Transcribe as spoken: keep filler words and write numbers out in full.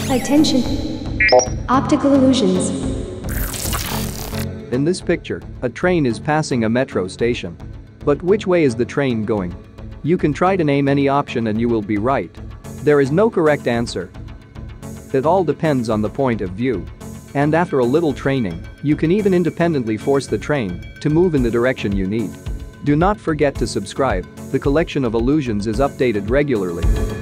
Attention! Optical illusions. In this picture, a train is passing a metro station. But which way is the train going? You can try to name any option and you will be right. There is no correct answer. It all depends on the point of view. And after a little training, you can even independently force the train to move in the direction you need. Do not forget to subscribe, the collection of illusions is updated regularly.